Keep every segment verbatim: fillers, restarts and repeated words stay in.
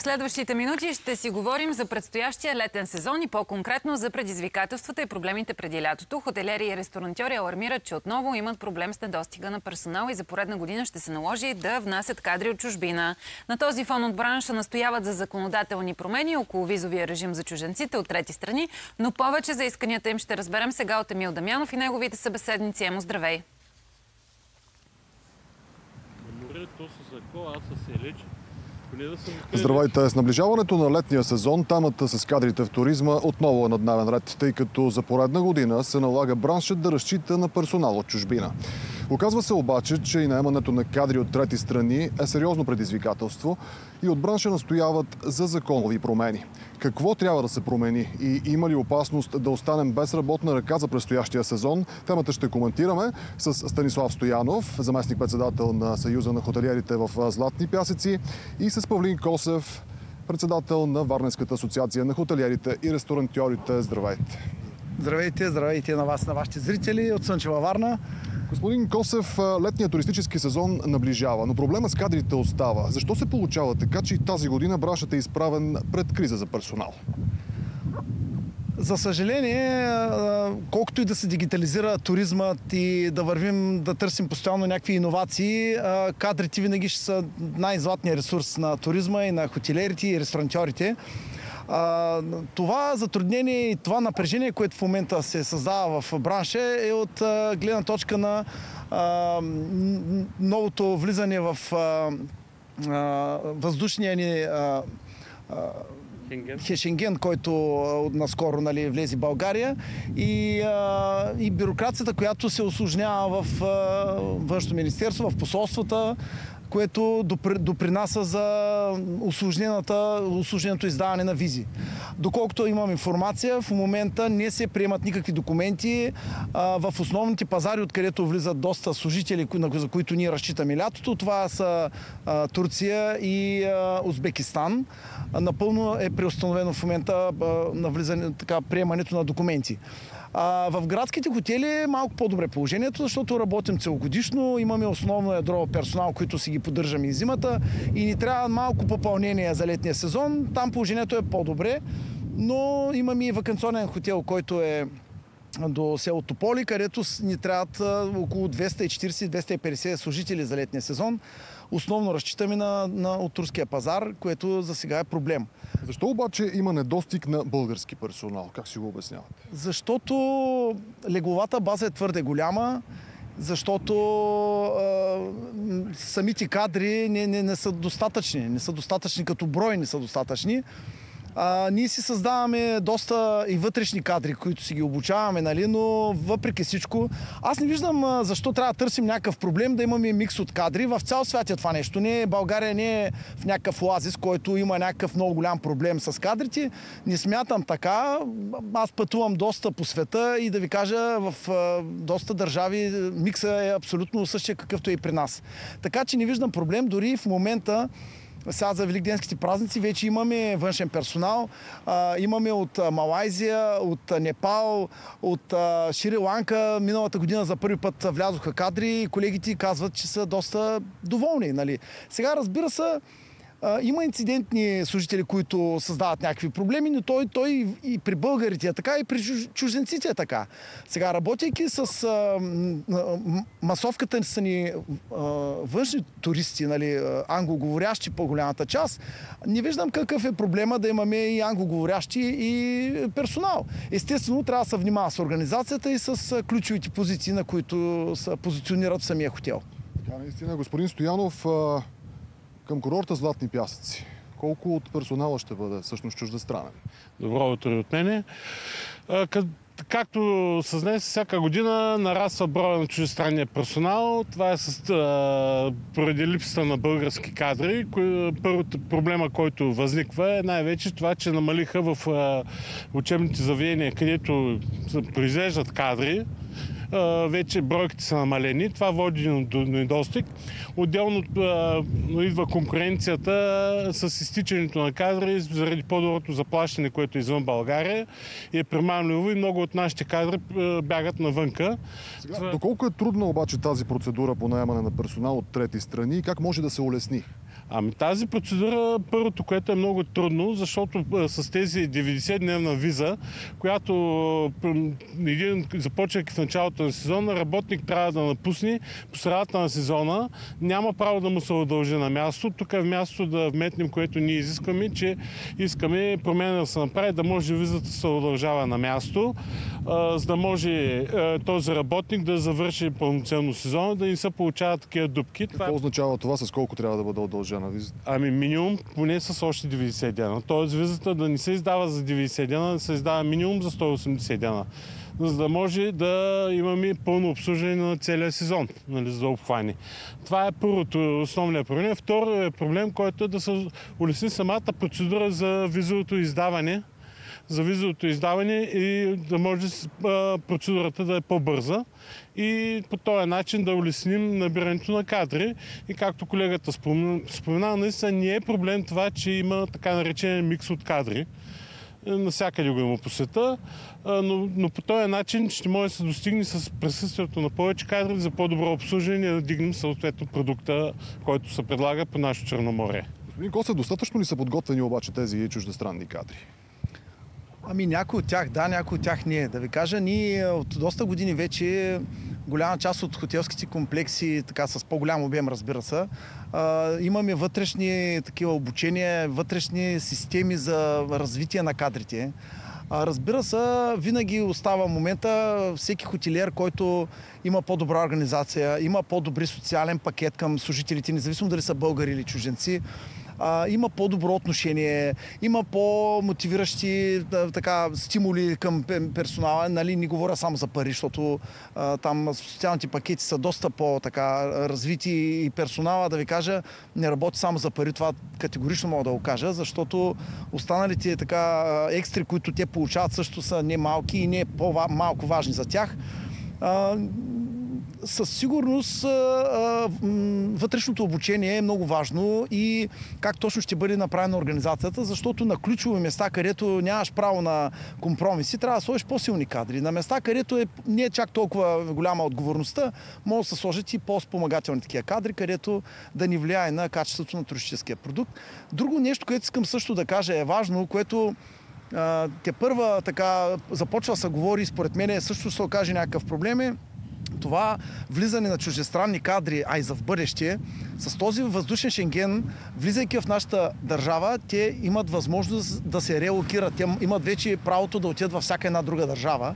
следващите минути ще си говорим за предстоящия летен сезон и по-конкретно за предизвикателствата и проблемите преди лятото. Хотелиери и ресторантьори алармират, че отново имат проблем с недостига на персонал и за поредна година ще се наложи да внасят кадри от чужбина. На този фон от бранша настояват за законодателни промени около визовия режим за чужденците от трети страни, но повече за исканията им ще разберем сега от Емил Дамянов и неговите събеседници. Емо, здравей! Здравейте! С наближаването на летния сезон темата с кадрите в туризма отново е на дневен ред, тъй като за поредна година се налага браншът да разчита на персонал от чужбина. Оказва се обаче, че и наемането на кадри от трети страни е сериозно предизвикателство и от бранша настояват за законови промени. Какво трябва да се промени и има ли опасност да останем без работна ръка за предстоящия сезон? Темата ще коментираме с Станислав Стоянов, заместник-председател на Съюза на хотелиерите в Златни пясъци, и с Павлин Косев, председател на Варненската асоциация на хотелиерите и ресторантьорите. Здравейте! Здравейте, здравейте на вас, на вашите зрители от Слънчева Варна. Господин Косев, летният туристически сезон наближава, но проблема с кадрите остава. Защо се получава така, че и тази година браншът е изправен пред криза за персонал? За съжаление, колкото и да се дигитализира туризмът и да вървим да търсим постоянно някакви иновации, кадрите винаги ще са най-златният ресурс на туризма и на хотелиерите и ресторантьорите. А, това затруднение и това напрежение, което в момента се създава в бранша, е от а, гледна точка на а, новото влизане в а, а, въздушния ни а, а, Шенген, който а, наскоро, нали, влезе в България, и, а, и бюрокрацията, която се усложнява в а, Външното министерство, в посолствата, което допринася за усложненото издаване на визи. Доколкото имам информация, в момента не се приемат никакви документи а, в основните пазари, откъдето влизат доста служители, за които ние разчитаме лятото. Това са а, Турция и а, Узбекистан. А, напълно е преустановено в момента а, на влизане, така, приемането на документи. А, в градските хотели е малко по-добре положението, защото работим целогодишно, имаме основно ядро персонал, които си ги поддържаме и зимата, и ни трябва малко попълнение за летния сезон. Там положението е по-добре, но имаме и ваканционен хотел, който е до село Тополи, където ни трябват около двеста и четирийсет до двеста и петдесет служители за летния сезон. Основно разчитаме на, на от турския пазар, което за сега е проблем. Защо обаче има недостиг на български персонал? Как си го обяснявате? Защото легловата база е твърде голяма, защото а, самите кадри не, не, не са достатъчни. Не са достатъчни като брой, не са достатъчни. А, ние си създаваме доста и вътрешни кадри, които си ги обучаваме, нали, но въпреки всичко, аз не виждам а, защо трябва да търсим някакъв проблем да имаме микс от кадри. В цял свят е това нещо. Не, България не е в някакъв оазис, който има някакъв много голям проблем с кадрите. Не смятам така. Аз пътувам доста по света и да ви кажа, в а, доста държави микса е абсолютно същия, какъвто е и при нас. Така че не виждам проблем. Дори в момента, сега за великденските празници, вече имаме външен персонал. А, имаме от а, Малайзия, от а, Непал, от а, Шри-Ланка. Миналата година за първи път влязоха кадри и колегите казват, че са доста доволни. Нали? Сега, разбира се, а, има инцидентни служители, които създават някакви проблеми, но той, той и при българите е така, и при чужденците е така. Сега, работейки с а, масовката са ни а, външни туристи, нали, англоговорящи по-голямата част, не виждам какъв е проблема да имаме и англоговорящи и персонал. Естествено, трябва да се внимава с организацията и с ключовите позиции, на които се позиционират в самия хотел. Така, наистина, господин Стоянов, към курорта Златни пясъци, колко от персонала ще бъде всъщност чуждестранен? Добро утро от мене. Както съзнайте, всяка година нараства броя на чуждестранния персонал. Това е с, а, поради липсата на български кадри. Първото проблема, който възниква, е най-вече това, че намалиха в а, учебните заведения, където се произвеждат кадри, вече бройките са намалени. Това води до недостиг. Отделно идва конкуренцията с изтичането на кадри заради по-доброто заплащане, което е извън България и е примамливо и много от нашите кадри бягат навънка. Сега, това... Доколко е трудно обаче тази процедура по наемане на персонал от трети страни и как може да се улесни? Ами тази процедура, първото, което е много трудно, защото с тези деветдесетдневна виза, която един, започвайки в началото на сезона, работник трябва да напусне по средата на сезона, няма право да му се удължи на място. Тук е място да вметнем, което ние изискваме, че искаме промена да се направи, да може визата да се удължава на място, за да може този работник да завърши пълноценно сезона, да не се получават такива дупки. Какво това... означава това, с колко трябва да бъде удължена визата? Ами минимум поне с още деветдесет дена. Тоест визата да не се издава за деветдесет дена, да се издава минимум за сто и осемдесет дена. За да може да имаме пълно обслужване на целия сезон, нали, за да обхване. Това е първото, основният проблем. Вторият е проблем, който е да се улесни самата процедура за визовото издаване. За визовото издаване и да може процедурата да е по-бърза и по този начин да улесним набирането на кадри. И както колегата спомена, наистина не е проблем това, че има така наречен микс от кадри. Насякъде го има по света, но, но по този начин ще може да се достигне с присъствието на повече кадри за по-добро обслужване и да дигнем съответно продукта, който се предлага по нашето Черноморие. Господин Костев, достатъчно ли са подготвени обаче тези чуждестранни кадри? Ами някои от тях да, някои от тях не. Да ви кажа, ние от доста години вече голяма част от хотелските комплекси, така с по-голям обем, разбира се, имаме вътрешни такива обучения, вътрешни системи за развитие на кадрите. Разбира се, винаги остава момента всеки хотелиер, който има по-добра организация, има по-добри социален пакет към служителите, независимо дали са българи или чужденци, А, има по-добро отношение, има по-мотивиращи да, така, стимули към персонала. Нали, не говоря само за пари, защото а, там социалните пакети са доста по-развити и персонала, да ви кажа, не работи само за пари. Това категорично мога да го кажа, защото останалите така, екстри, които те получават, също са не малки и не по-малко важни за тях. А, със сигурност вътрешното обучение е много важно и как точно ще бъде направена организацията, защото на ключови места, където нямаш право на компромиси, трябва да сложиш по-силни кадри. На места, където е, не е чак толкова голяма отговорността, може да се сложат и по-спомагателни такива кадри, където да ни влияе на качеството на туристическия продукт. Друго нещо, което искам също да кажа е важно, което те първа така започва да се говори и според мен също ще се окаже някакъв проблем е това влизане на чуждестранни кадри, а и за в бъдеще, с този въздушен Шенген, влизайки в нашата държава, те имат възможност да се релокират. Те имат вече правото да отидат във всяка една друга държава.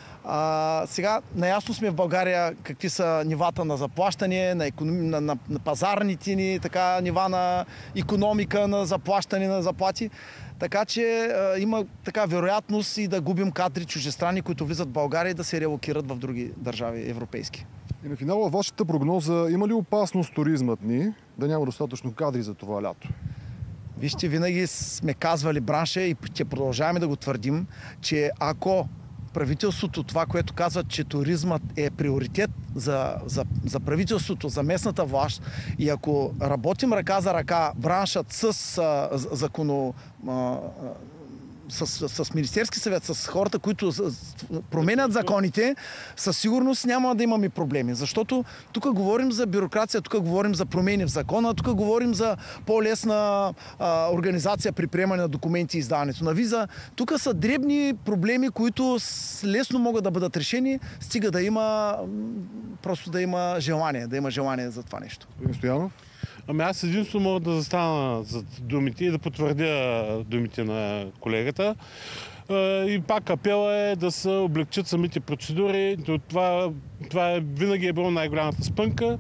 А, сега, наясно сме в България какви са нивата на заплащане, на, економ... на, на, на пазарните ни така, нива на икономика, на заплащане на заплати. Така че а, има така вероятност и да губим кадри чуждестранни, които влизат в България и да се релокират в други държави европейски. И на финала, вашата прогноза, има ли опасност туризмът ни да няма достатъчно кадри за това лято? Вижте, винаги сме казвали бранша и ще продължаваме да го твърдим, че ако правителството, това, което казват, че туризмът е приоритет за, за, за правителството, за местната власт и ако работим ръка за ръка браншът с а, законо... А, С, с, с Министерски съвет, с хората, които променят законите, със сигурност няма да имаме проблеми. Защото тук говорим за бюрокрация, тук говорим за промени в закона, тук говорим за по-лесна а, организация при приемане на документи и издаването на виза. Тук са дребни проблеми, които лесно могат да бъдат решени, стига да има просто да има желание, да има желание за това нещо. Стоянов? Ами аз единствено мога да застана за думите и да потвърдя думите на колегата. И пак апела е да се облегчат самите процедури. Това, това е, винаги е било най-голямата спънка.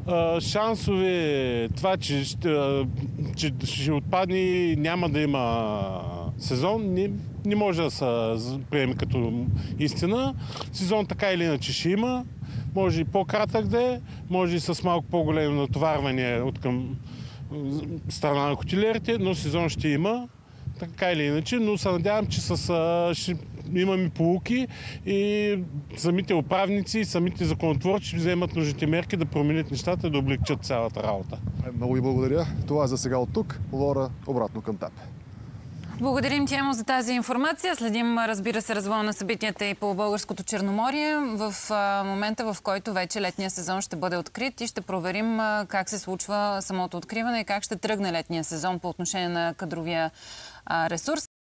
Шансове това, че ще, че ще отпадне и няма да има сезон, не, не може да се приеме като истина. Сезон така или иначе ще има. Може и по-кратък да е, може и с малко по-големи натоварвания от към страна на хотелиерите, но сезон ще има, така или иначе, но се надявам, че с, ще имаме поуки и самите управници, самите законотворци вземат нужните мерки да променят нещата и да облегчат цялата работа. Много ви благодаря. Това е за сега от тук. Лора, обратно към теб. Благодарим ти, Емо, за тази информация. Следим, разбира се, развоя на събитията и по Българското Черноморие в а, момента, в който вече летния сезон ще бъде открит и ще проверим а, как се случва самото откриване и как ще тръгне летния сезон по отношение на кадровия а, ресурс.